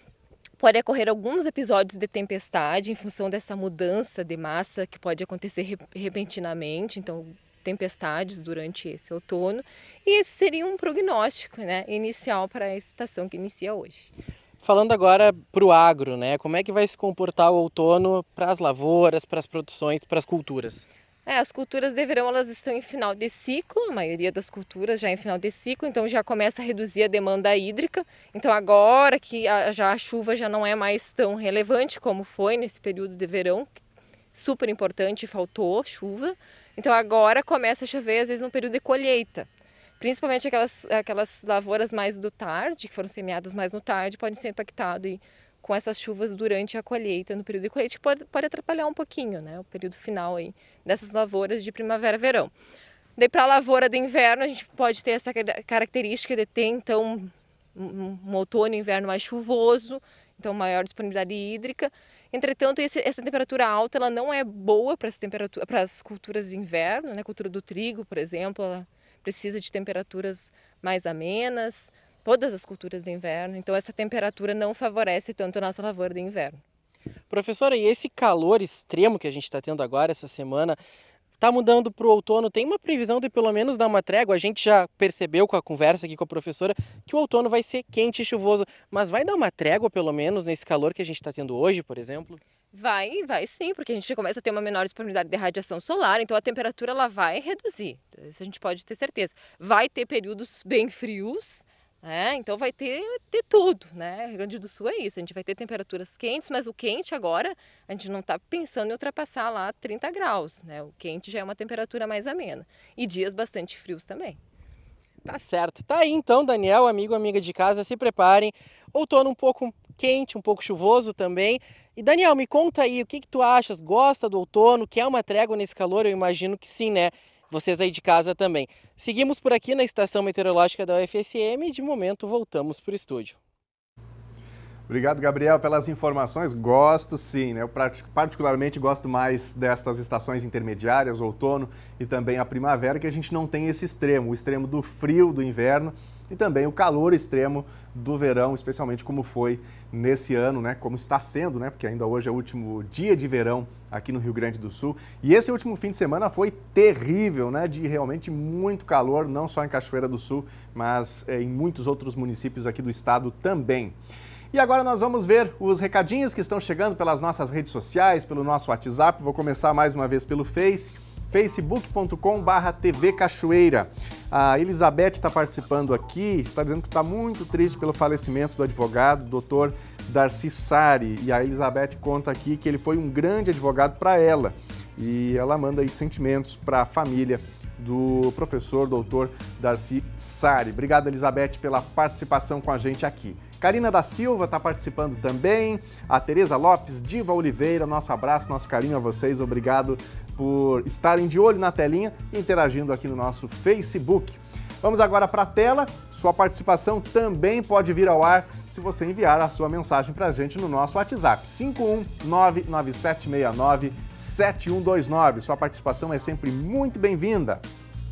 Pode ocorrer alguns episódios de tempestade em função dessa mudança de massa que pode acontecer repentinamente, então tempestades durante esse outono, e esse seria um prognóstico, né, inicial para a estação que inicia hoje. Falando agora para o agro, né, como é que vai se comportar o outono para as lavouras, para as produções, para as culturas? É, as culturas de verão elas estão em final de ciclo, a maioria das culturas já em final de ciclo, então já começa a reduzir a demanda hídrica. Então agora que a, já a chuva já não é mais tão relevante como foi nesse período de verão, super importante, faltou chuva. Então agora começa a chover, às vezes, no período de colheita. Principalmente aquelas, aquelas lavouras mais do tarde, que foram semeadas mais no tarde, podem ser impactadas com essas chuvas durante a colheita, no período de colheita, que pode, pode atrapalhar um pouquinho, né, o período final aí dessas lavouras de primavera-verão. Daí para a lavoura de inverno, a gente pode ter essa característica de ter, então, um, um outono e inverno mais chuvoso, então maior disponibilidade hídrica. Entretanto, esse, essa temperatura alta ela não é boa para as, para as culturas de inverno, né? A cultura do trigo, por exemplo, ela precisa de temperaturas mais amenas, todas as culturas de inverno, então essa temperatura não favorece tanto a nossa lavoura de inverno. Professora, e esse calor extremo que a gente está tendo agora essa semana, está mudando para o outono? Tem uma previsão de pelo menos dar uma trégua? A gente já percebeu com a conversa aqui com a professora que o outono vai ser quente e chuvoso, mas vai dar uma trégua pelo menos nesse calor que a gente está tendo hoje, por exemplo? Vai, vai sim, porque a gente começa a ter uma menor disponibilidade de radiação solar, então a temperatura ela vai reduzir, isso a gente pode ter certeza. Vai ter períodos bem frios, É, então vai ter, ter tudo, né? Rio Grande do Sul é isso, a gente vai ter temperaturas quentes, mas o quente agora, a gente não está pensando em ultrapassar lá trinta graus, né? O quente já é uma temperatura mais amena. E dias bastante frios também. Tá certo. Tá aí então, Daniel, amigo, amiga de casa, se preparem. Outono um pouco quente, um pouco chuvoso também. E Daniel, me conta aí, o que que tu achas? Gosta do outono? Quer uma trégua nesse calor? Eu imagino que sim, né? Vocês aí de casa também. Seguimos por aqui na estação meteorológica da U F S M e de momento voltamos para o estúdio. Obrigado, Gabriel, pelas informações. Gosto sim, né? Eu particularmente gosto mais destas estações intermediárias, outono e também a primavera, que a gente não tem esse extremo, o extremo do frio do inverno e também o calor extremo do verão, especialmente como foi nesse ano, né? Como está sendo, né? Porque ainda hoje é o último dia de verão aqui no Rio Grande do Sul. E esse último fim de semana foi terrível, né? De realmente muito calor, não só em Cachoeira do Sul, mas é, em muitos outros municípios aqui do estado também. E agora nós vamos ver os recadinhos que estão chegando pelas nossas redes sociais, pelo nosso WhatsApp. Vou começar mais uma vez pelo Face, facebook ponto com barra T V Cachoeira. A Elizabeth está participando aqui, está dizendo que está muito triste pelo falecimento do advogado, doutor Darcy Sari. E a Elizabeth conta aqui que ele foi um grande advogado para ela. E ela manda aí sentimentos para a família do professor doutor Darcy Sari. Obrigado, Elizabeth, pela participação com a gente aqui. Karina da Silva está participando também, a Tereza Lopes, Diva Oliveira, nosso abraço, nosso carinho a vocês, obrigado por estarem de olho na telinha e interagindo aqui no nosso Facebook. Vamos agora para a tela, sua participação também pode vir ao ar se você enviar a sua mensagem para a gente no nosso WhatsApp, cinco um nove nove sete seis nove sete um dois nove, sua participação é sempre muito bem-vinda.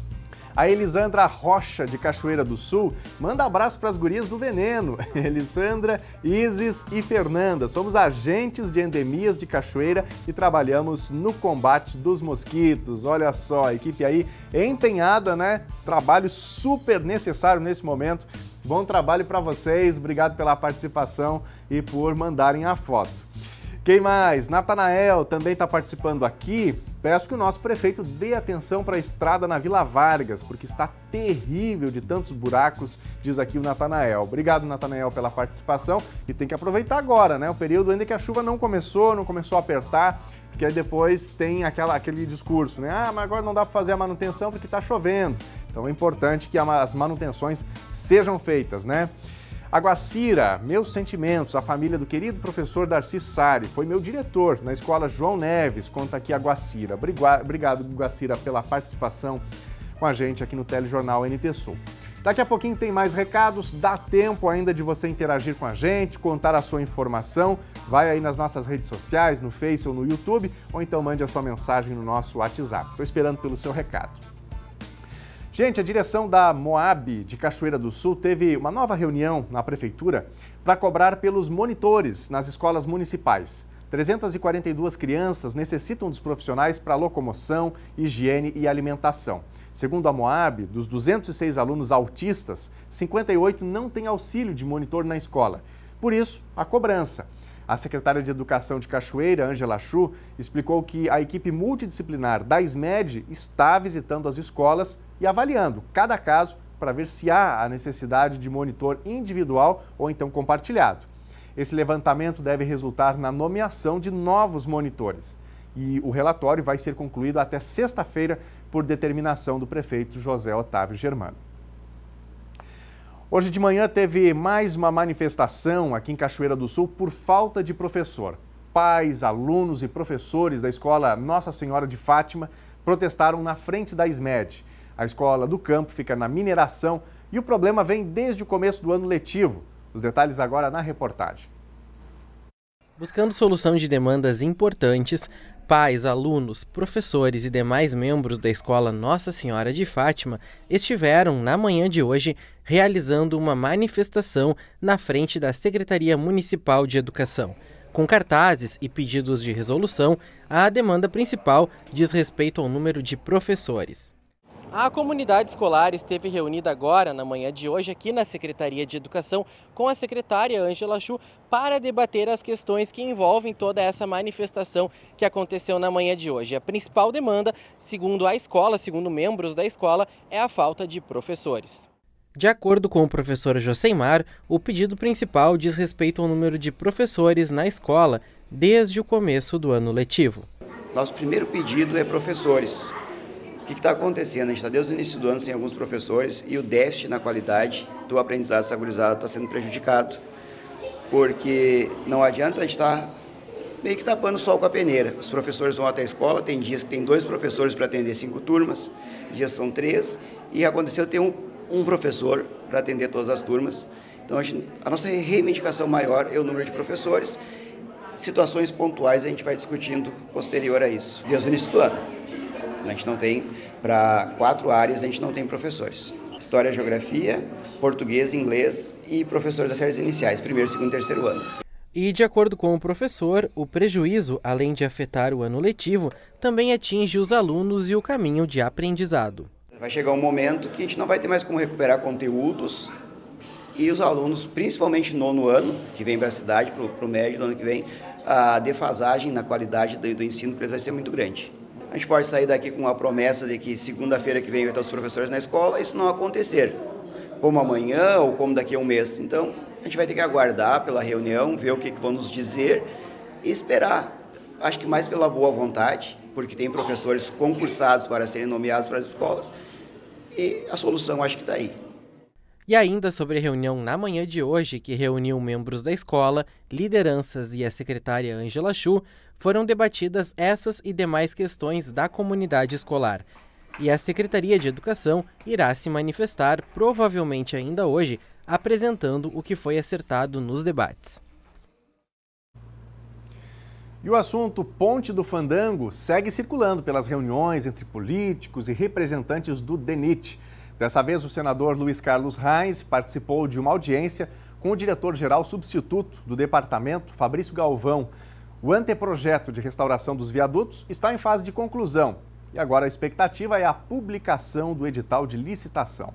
A Elisandra Rocha, de Cachoeira do Sul, manda abraço para as gurias do Veneno. Elisandra, Isis e Fernanda. Somos agentes de endemias de Cachoeira e trabalhamos no combate dos mosquitos. Olha só, a equipe aí empenhada, né? Trabalho super necessário nesse momento. Bom trabalho para vocês, obrigado pela participação e por mandarem a foto. Quem mais? Natanael também está participando aqui. Peço que o nosso prefeito dê atenção para a estrada na Vila Vargas, porque está terrível de tantos buracos, diz aqui o Natanael. Obrigado, Natanael, pela participação. E tem que aproveitar agora, né? O período ainda que a chuva não começou, não começou a apertar, porque aí depois tem aquela, aquele discurso, né? Ah, mas agora não dá para fazer a manutenção porque está chovendo. Então é importante que as manutenções sejam feitas, né? A Guacira, meus sentimentos, a família do querido professor Darcy Sari, foi meu diretor na escola João Neves, conta aqui a Guacira. Obrigado, Guacira, pela participação com a gente aqui no Telejornal N T Sul. Daqui a pouquinho tem mais recados, dá tempo ainda de você interagir com a gente, contar a sua informação, vai aí nas nossas redes sociais, no Face ou no YouTube, ou então mande a sua mensagem no nosso WhatsApp. Estou esperando pelo seu recado. Gente, a direção da Moab de Cachoeira do Sul teve uma nova reunião na prefeitura para cobrar pelos monitores nas escolas municipais. trezentas e quarenta e duas crianças necessitam dos profissionais para locomoção, higiene e alimentação. Segundo a Moab, dos duzentos e seis alunos autistas, cinquenta e oito não têm auxílio de monitor na escola. Por isso, a cobrança. A secretária de Educação de Cachoeira, Ângela Chu, explicou que a equipe multidisciplinar da SMED está visitando as escolas e avaliando cada caso para ver se há a necessidade de monitor individual ou então compartilhado. Esse levantamento deve resultar na nomeação de novos monitores. E o relatório vai ser concluído até sexta-feira por determinação do prefeito José Otávio Germano. Hoje de manhã teve mais uma manifestação aqui em Cachoeira do Sul por falta de professor. Pais, alunos e professores da escola Nossa Senhora de Fátima protestaram na frente da SMED. A escola do campo fica na Mineração e o problema vem desde o começo do ano letivo. Os detalhes agora na reportagem. Buscando solução de demandas importantes, pais, alunos, professores e demais membros da escola Nossa Senhora de Fátima estiveram, na manhã de hoje, realizando uma manifestação na frente da Secretaria Municipal de Educação. Com cartazes e pedidos de resolução, a demanda principal diz respeito ao número de professores. A comunidade escolar esteve reunida agora, na manhã de hoje, aqui na Secretaria de Educação, com a secretária Ângela Chu, para debater as questões que envolvem toda essa manifestação que aconteceu na manhã de hoje. A principal demanda, segundo a escola, segundo membros da escola, é a falta de professores. De acordo com o professor Josemar, o pedido principal diz respeito ao número de professores na escola desde o começo do ano letivo. Nosso primeiro pedido é professores. O que está acontecendo? A gente está desde o início do ano sem alguns professores e o déficit na qualidade do aprendizado dessa gurizada está sendo prejudicado. porque não adianta a gente estar meio que tapando o sol com a peneira. Os professores vão até a escola, tem dias que tem dois professores para atender cinco turmas, dias são três, e aconteceu ter um, um professor para atender todas as turmas. Então a, gente, a nossa reivindicação maior é o número de professores. Situações pontuais a gente vai discutindo posterior a isso, desde o início do ano. A gente não tem, para quatro áreas, a gente não tem professores. História, Geografia, Português, Inglês e professores das séries iniciais, primeiro, segundo e terceiro ano. E, de acordo com o professor, o prejuízo, além de afetar o ano letivo, também atinge os alunos e o caminho de aprendizado. Vai chegar um momento que a gente não vai ter mais como recuperar conteúdos e os alunos, principalmente no nono ano, que vem para a cidade, para o médio do ano que vem, a defasagem na qualidade do, do ensino para eles vai ser muito grande. A gente pode sair daqui com a promessa de que segunda-feira que vem vai estar os professores na escola, isso não acontecer, como amanhã ou como daqui a um mês. Então, a gente vai ter que aguardar pela reunião, ver o que, que vão nos dizer e esperar. Acho que mais pela boa vontade, porque tem professores concursados para serem nomeados para as escolas, e a solução acho que está aí. E ainda sobre a reunião na manhã de hoje, que reuniu membros da escola, lideranças e a secretária Ângela Chu, foram debatidas essas e demais questões da comunidade escolar. E a Secretaria de Educação irá se manifestar, provavelmente ainda hoje, apresentando o que foi acertado nos debates. E o assunto Ponte do Fandango segue circulando pelas reuniões entre políticos e representantes do D E N I T. Dessa vez, o senador Luiz Carlos Reis participou de uma audiência com o diretor-geral substituto do departamento, Fabrício Galvão. O anteprojeto de restauração dos viadutos está em fase de conclusão e agora a expectativa é a publicação do edital de licitação.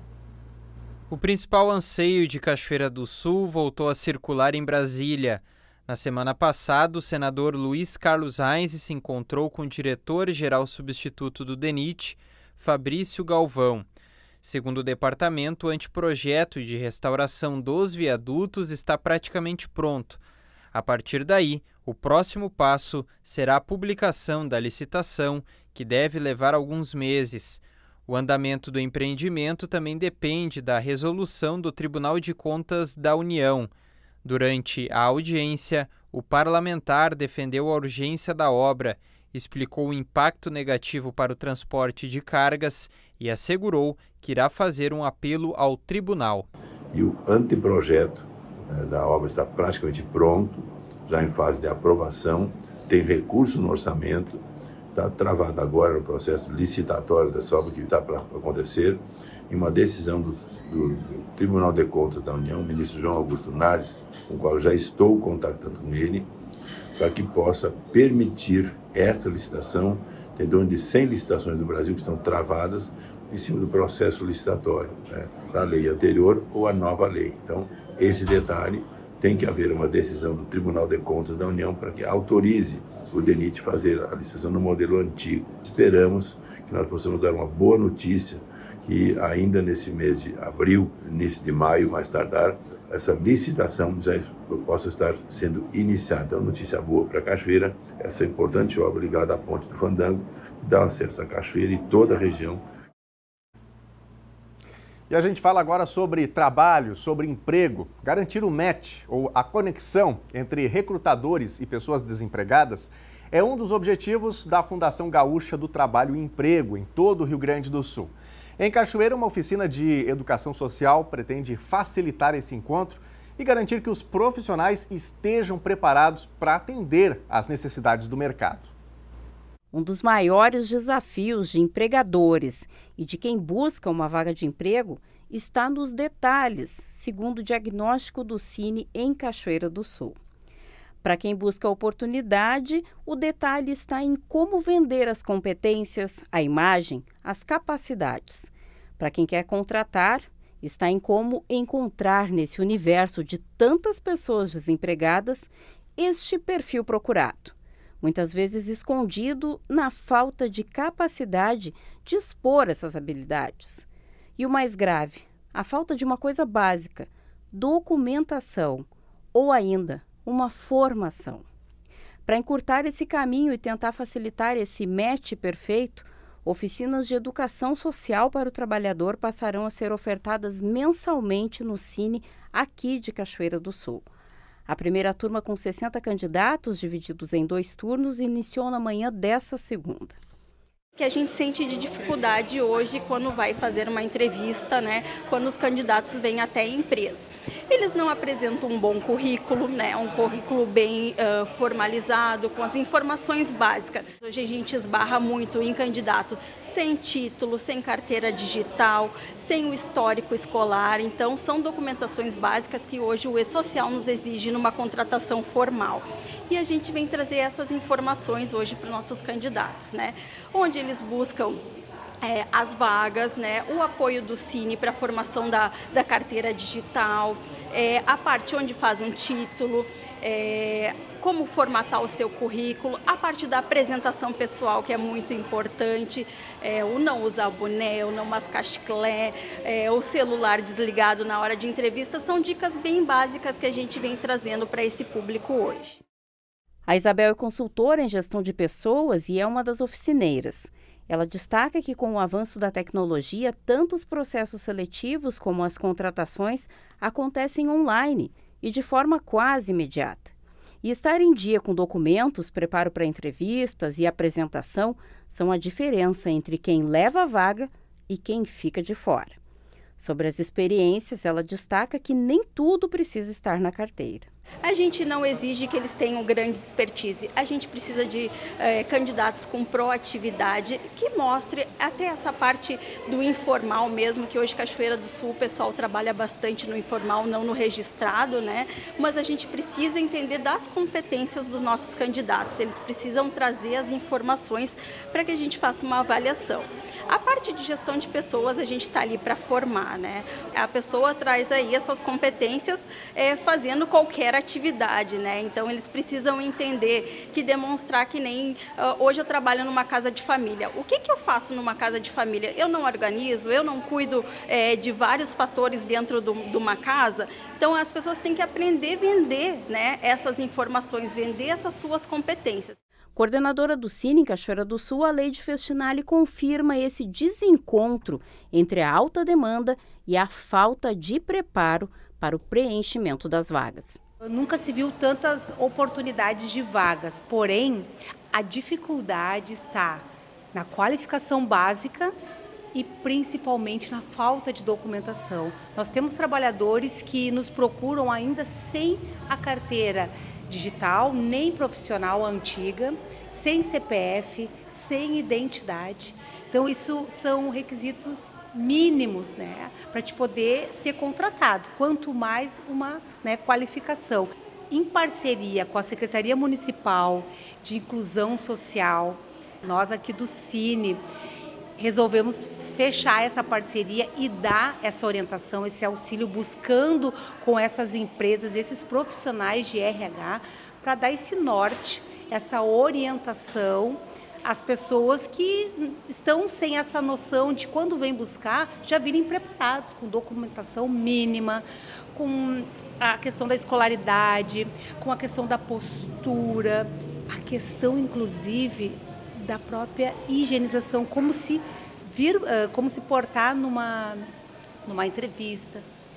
O principal anseio de Cachoeira do Sul voltou a circular em Brasília. Na semana passada, o senador Luiz Carlos Reis se encontrou com o diretor-geral substituto do D E N I T, Fabrício Galvão. Segundo o departamento, o anteprojeto de restauração dos viadutos está praticamente pronto. A partir daí, o próximo passo será a publicação da licitação, que deve levar alguns meses. O andamento do empreendimento também depende da resolução do Tribunal de Contas da União. Durante a audiência, o parlamentar defendeu a urgência da obra, explicou o impacto negativo para o transporte de cargas e assegurou que irá fazer um apelo ao tribunal. E o anteprojeto né, da obra está praticamente pronto, já em fase de aprovação, tem recurso no orçamento, está travado agora no processo licitatório dessa obra que está para acontecer, e uma decisão do, do, do Tribunal de Contas da União, o ministro João Augusto Nares, com o qual já estou contactando com ele, para que possa permitir esta licitação, tem em torno de cem licitações do Brasil que estão travadas em cima do processo licitatório, né, da lei anterior ou a nova lei. Então, esse detalhe, tem que haver uma decisão do Tribunal de Contas da União para que autorize o D E N I T fazer a licitação no modelo antigo. Esperamos que nós possamos dar uma boa notícia, que ainda nesse mês de abril, início de maio, mais tardar, essa licitação já possa estar sendo iniciada. Então, notícia boa para a Cachoeira, essa importante obra ligada à Ponte do Fandango, que dá acesso à Cachoeira e toda a região. E a gente fala agora sobre trabalho, sobre emprego. Garantir o match, ou a conexão entre recrutadores e pessoas desempregadas, é um dos objetivos da Fundação Gaúcha do Trabalho e Emprego, em todo o Rio Grande do Sul. Em Cachoeira, uma oficina de educação social pretende facilitar esse encontro e garantir que os profissionais estejam preparados para atender às necessidades do mercado. Um dos maiores desafios de empregadores e de quem busca uma vaga de emprego está nos detalhes, segundo o diagnóstico do Cine em Cachoeira do Sul. Para quem busca oportunidade, o detalhe está em como vender as competências, a imagem, as capacidades. Para quem quer contratar, está em como encontrar nesse universo de tantas pessoas desempregadas este perfil procurado, muitas vezes escondido na falta de capacidade de expor essas habilidades. E o mais grave, a falta de uma coisa básica, documentação ou ainda uma formação. Para encurtar esse caminho e tentar facilitar esse match perfeito, oficinas de educação social para o trabalhador passarão a ser ofertadas mensalmente no Cine aqui de Cachoeira do Sul. A primeira turma, com sessenta candidatos divididos em dois turnos, iniciou na manhã dessa segunda. Que a gente sente de dificuldade hoje quando vai fazer uma entrevista, né, quando os candidatos vêm até a empresa. Eles não apresentam um bom currículo, né, um currículo bem uh, formalizado, com as informações básicas. Hoje a gente esbarra muito em candidato sem título, sem carteira digital, sem o histórico escolar. Então, são documentações básicas que hoje o E-Social nos exige numa contratação formal. E a gente vem trazer essas informações hoje para os nossos candidatos, né? Onde eles buscam é, as vagas, né? O apoio do Cine para a formação da, da carteira digital, é, a parte onde faz um título, é, como formatar o seu currículo, a parte da apresentação pessoal, que é muito importante, é, o não usar boné, o não mascar chiclete, é, o celular desligado na hora de entrevista, são dicas bem básicas que a gente vem trazendo para esse público hoje. A Isabel é consultora em gestão de pessoas e é uma das oficineiras. Ela destaca que, com o avanço da tecnologia, tanto os processos seletivos como as contratações acontecem online e de forma quase imediata. E estar em dia com documentos, preparo para entrevistas e apresentação são a diferença entre quem leva a vaga e quem fica de fora. Sobre as experiências, ela destaca que nem tudo precisa estar na carteira. A gente não exige que eles tenham grande expertise, a gente precisa de eh, candidatos com proatividade, que mostre até essa parte do informal mesmo, que hoje Cachoeira do Sul o pessoal trabalha bastante no informal, não no registrado, né? Mas a gente precisa entender das competências dos nossos candidatos, eles precisam trazer as informações para que a gente faça uma avaliação. A parte de gestão de pessoas a gente está ali para formar, né? A pessoa traz aí as suas competências eh, fazendo qualquer atividade, né? Então eles precisam entender que demonstrar que nem uh, hoje eu trabalho numa casa de família. O que que eu faço numa casa de família? Eu não organizo, eu não cuido é, de vários fatores dentro do, de uma casa. Então as pessoas têm que aprender a vender, né, essas informações, vender essas suas competências. Coordenadora do Cine em Cachoeira do Sul, a Leide Festinelli confirma esse desencontro entre a alta demanda e a falta de preparo para o preenchimento das vagas. Nunca se viu tantas oportunidades de vagas, porém, a dificuldade está na qualificação básica e principalmente na falta de documentação. Nós temos trabalhadores que nos procuram ainda sem a carteira digital, nem profissional antiga, sem C P F, sem identidade. Então, isso são requisitos mínimos, né, para te poder ser contratado, quanto mais uma, né, qualificação. Em parceria com a Secretaria Municipal de Inclusão Social, nós aqui do Cine resolvemos fechar essa parceria e dar essa orientação, esse auxílio, buscando com essas empresas, esses profissionais de R H, para dar esse norte, essa orientação às pessoas que estão sem essa noção de quando vêm buscar, já virem preparados, com documentação mínima, com a questão da escolaridade, com a questão da postura, a questão, inclusive, da própria higienização, como se, vir, como se portar numa, numa entrevista,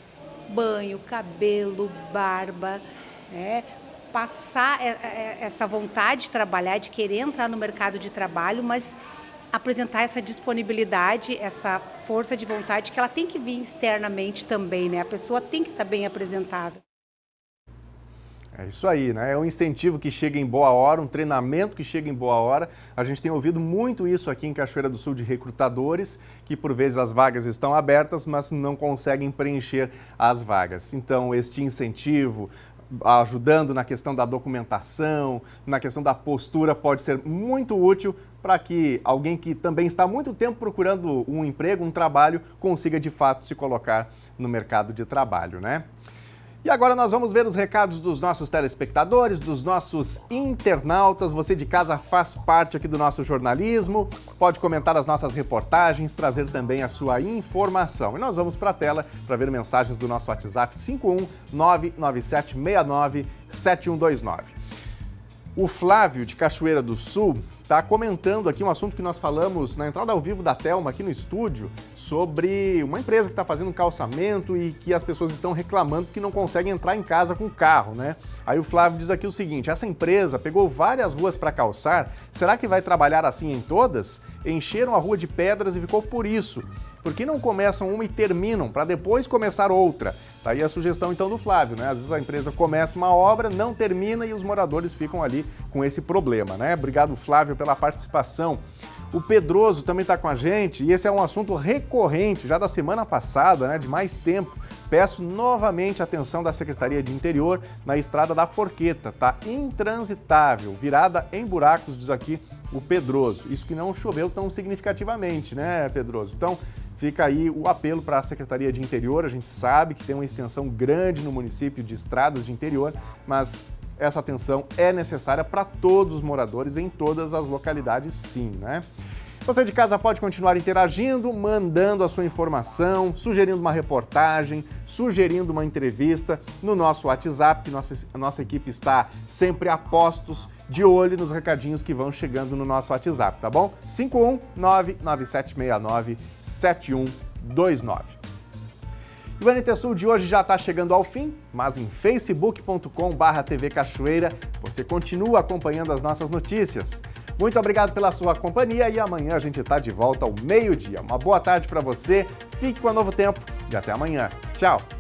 banho, cabelo, barba, né? Passar essa vontade de trabalhar, de querer entrar no mercado de trabalho, mas apresentar essa disponibilidade, essa força de vontade que ela tem que vir externamente também, né? A pessoa tem que estar bem apresentável. É isso aí, né? É um incentivo que chega em boa hora, um treinamento que chega em boa hora. A gente tem ouvido muito isso aqui em Cachoeira do Sul de recrutadores, que por vezes as vagas estão abertas, mas não conseguem preencher as vagas. Então, este incentivo, ajudando na questão da documentação, na questão da postura, pode ser muito útil para que alguém que também está há muito tempo procurando um emprego, um trabalho, consiga de fato se colocar no mercado de trabalho, né? E agora nós vamos ver os recados dos nossos telespectadores, dos nossos internautas. Você de casa faz parte aqui do nosso jornalismo, pode comentar as nossas reportagens, trazer também a sua informação. E nós vamos para a tela para ver mensagens do nosso WhatsApp cinco um nove nove sete seis nove sete um dois nove. O Flávio, de Cachoeira do Sul, está comentando aqui um assunto que nós falamos na entrada ao vivo da Thelma aqui no estúdio, sobre uma empresa que está fazendo um calçamento e que as pessoas estão reclamando que não conseguem entrar em casa com o carro, né? Aí o Flávio diz aqui o seguinte: essa empresa pegou várias ruas para calçar, será que vai trabalhar assim em todas? Encheram a rua de pedras e ficou por isso. Por que não começam uma e terminam, para depois começar outra? Tá aí a sugestão então do Flávio, né? Às vezes a empresa começa uma obra, não termina e os moradores ficam ali com esse problema, né? Obrigado, Flávio, pela participação. O Pedroso também está com a gente e esse é um assunto recorrente, já da semana passada, né? De mais tempo. Peço novamente a atenção da Secretaria de Interior na Estrada da Forqueta. Tá intransitável, virada em buracos, diz aqui o Pedroso. Isso que não choveu tão significativamente, né, Pedroso? Então, fica aí o apelo para a Secretaria de Interior. A gente sabe que tem uma extensão grande no município de estradas de interior, mas essa atenção é necessária para todos os moradores em todas as localidades, sim, né? Você de casa pode continuar interagindo, mandando a sua informação, sugerindo uma reportagem, sugerindo uma entrevista no nosso WhatsApp. Nossa, nossa equipe está sempre a postos, de olho nos recadinhos que vão chegando no nosso WhatsApp, tá bom? cinco um nove nove sete seis nove sete um dois nove. E o N T Sul de hoje já está chegando ao fim, mas em facebook ponto com barra T V Cachoeira você continua acompanhando as nossas notícias. Muito obrigado pela sua companhia e amanhã a gente está de volta ao meio-dia. Uma boa tarde para você, fique com a Novo Tempo e até amanhã. Tchau!